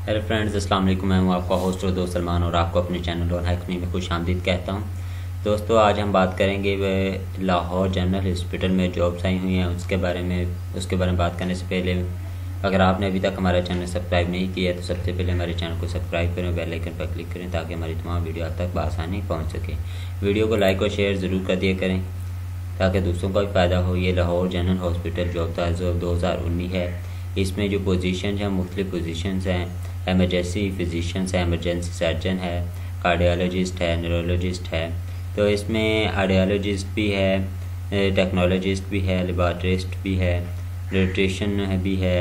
Hello friends, अस्सलाम वालेकुम। मैं हूँ आपका होस्ट और दोस्त सलमान और आपको अपने चैनल और हैकमी में खुश आमदीद कहता हूँ। दोस्तों, आज हम बात करेंगे वे लाहौर जनरल हॉस्पिटल में जॉब्स आई हुई हैं उसके बारे में बात करने से पहले अगर आपने अभी तक हमारा चैनल सब्सक्राइब नहीं किया तो सबसे पहले हमारे चैनल को सब्सक्राइब करें, बेल आइकन पर क्लिक करें ताकि हमारी तमाम वीडियो आप तक बआसानी पहुँच सके। वीडियो को लाइक और शेयर ज़रूर कर दिया करें ताकि दूसरों का भी फ़ायदा हो। ये लाहौर जनरल हॉस्पिटल जॉब 2019 है। इसमें जो पोजीशन है मुख्तलिफ पोजीशन हैं। एमरजेंसी फिजिशियंस है, एमरजेंसी सर्जन है, कार्डियोलॉजिस्ट है, न्यूरोलॉजिस्ट है। तो इसमें कार्डियोलॉजिस्ट भी है, टेक्नोलॉजिस्ट भी है, लेबॉरेटरिस्ट भी है, न्यूट्रिशन भी है।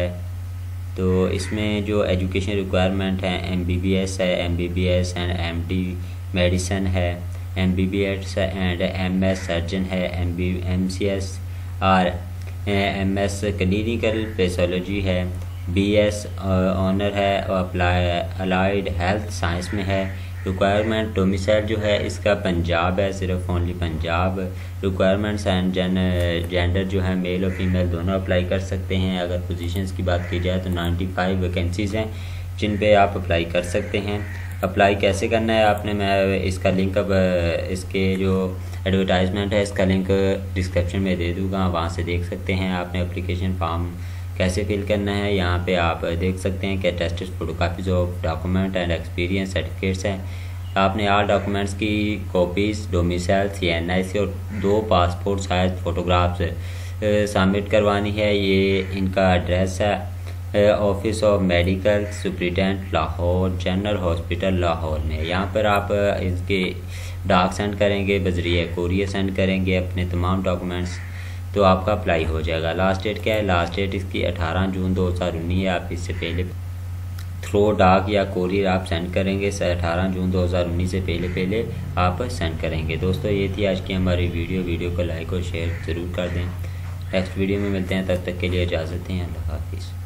तो इसमें जो एजुकेशन रिक्वायरमेंट है MBBS है, MBBS एंड MD मेडिसन है, MBBS एंड MS सर्जन है, MCS और MS क्लिनिकल पैथोलॉजी है, BS ऑनर है और अलाइड हेल्थ साइंस में है। रिक्वायरमेंट डोमिसाइल जो है इसका पंजाब है, सिर्फ only Punjab. Requirements and gender जो है मेल और फीमेल दोनों अप्लाई कर सकते हैं। अगर पोजीशंस की बात की जाए तो 95 वैकेंसीज़ हैं जिन पे आप अप्लाई कर सकते हैं। अप्लाई कैसे करना है आपने, मैं इसका लिंक अब इसके जो एडवर्टाइजमेंट है इसका लिंक डिस्क्रिप्शन में दे दूँगा, वहाँ से देख सकते हैं। आपने एप्लीकेशन फॉर्म कैसे फिल करना है यहाँ पे आप देख सकते हैं कि tested photocopies of document and experience certificates हैं। आपने आल डॉक्यूमेंट्स की कॉपीज़, डोमिसाइल, CNIC और 2 पासपोर्ट साइज फ़ोटोग्राफ्स सबमिट करवानी है। ये इनका एड्रेस है office of medical superintendent Lahore general hospital Lahore में। यहाँ पर आप इसके डाक सेंड करेंगे, बजरिया कोरियर सेंड करेंगे अपने तमाम डॉक्यूमेंट्स तो आपका अप्लाई हो जाएगा। लास्ट डेट क्या है? लास्ट डेट इसकी 18 जून 2019 है। आप इससे पहले थ्रो डाक या कोरियर आप सेंड करेंगे 18 जून 2019 से पहले आप सेंड करेंगे। दोस्तों, ये थी आज की हमारी वीडियो को लाइक और शेयर ज़रूर कर दें। नेक्स्ट वीडियो में मिलते हैं, तब तक के लिए इजाज़त दें। अल्लाह हाफिज़।